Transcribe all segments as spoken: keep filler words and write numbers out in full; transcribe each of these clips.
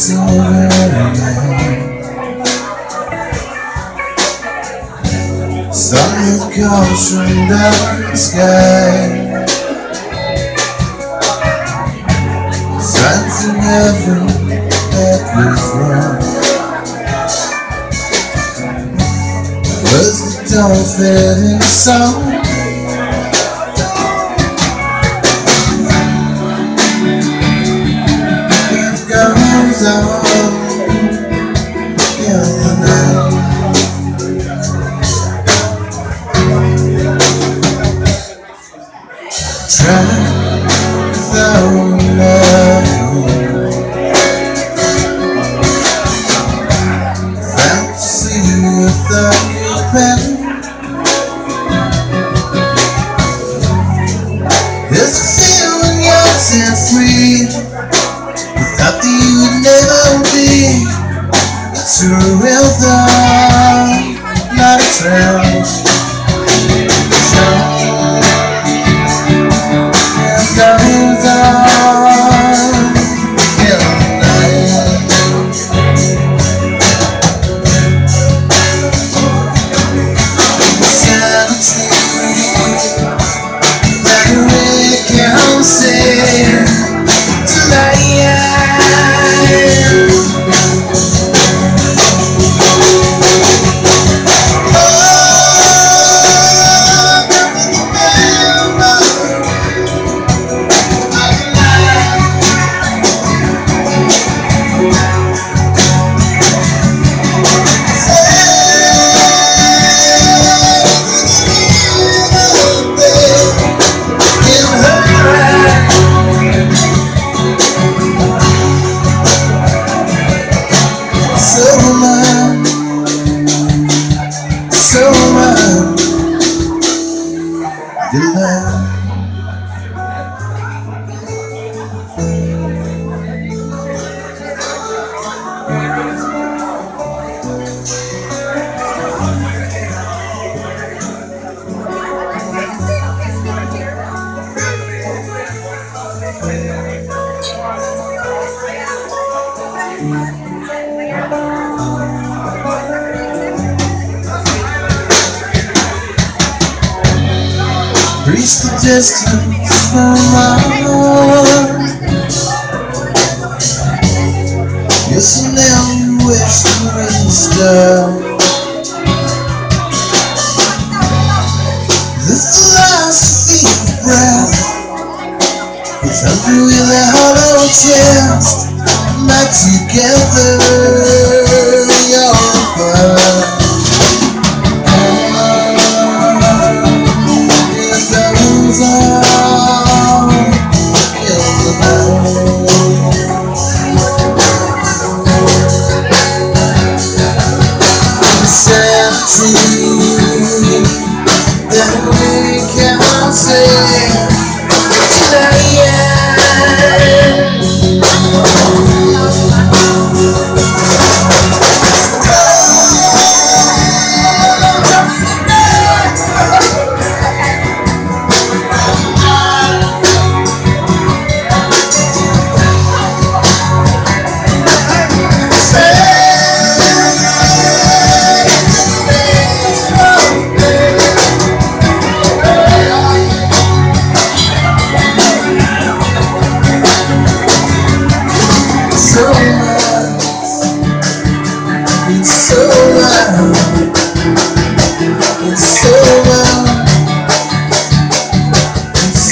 silver again. Sun that comes from the sky, signs in heaven that was wrong. Words that don't fit in a song. It goes on in the night. Try without love, fantasy without your pen. There's a feeling you're set free, without the you would never be. It's a real thought, not a trend. Goes on in the night. Sanity that we can't see tonight. So much delight. Reach the distance from my heart. Yes, and now you wish to restart. This is the last beat of breath, 'cause hungry with a hollow chest. Not together, you're apart. That we can't say tonight. So loud, it's so loud, it's so loud, it's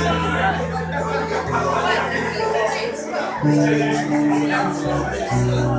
so loud.